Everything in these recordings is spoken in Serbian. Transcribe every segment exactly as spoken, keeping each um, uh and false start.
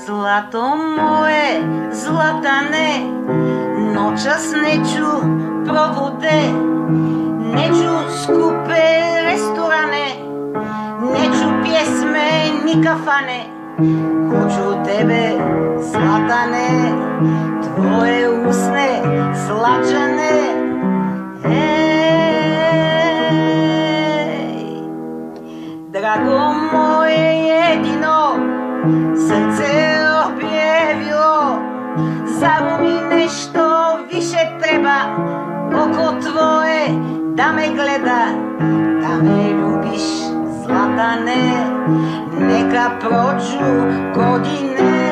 Zlato moje, zlatane, noćas neću provude, neću skupe restorane, neću pjesme ni kafane, hoću tebe, zlatane, tvoje usne, slađane. Ej, drago moje jedino, srce opjevilo, zar mi nešto više treba oko tvoje da me gleda, da me ljubiš, zlatane, neka prođu godine.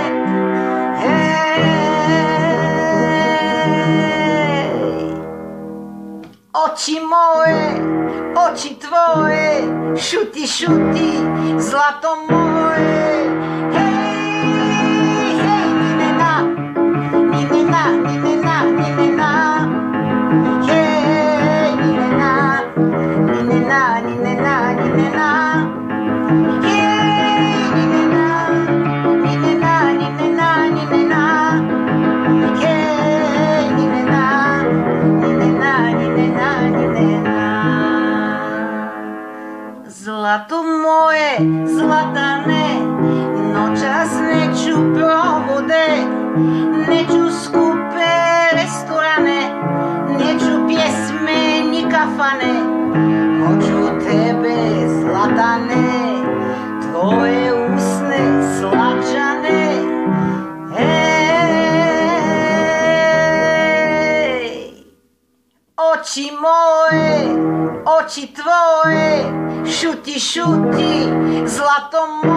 Ej, oči moje, oči tvoje, šuti, šuti, zlato moje. Zlato moje, zlatane, noćas neću provude, neću skupe restorane, neću pjesme ni kafane, hoću tebe, zlatane, tvoje usne slađane. Ej, oči moje, oči tvoje, šuti, šuti, zlato moje.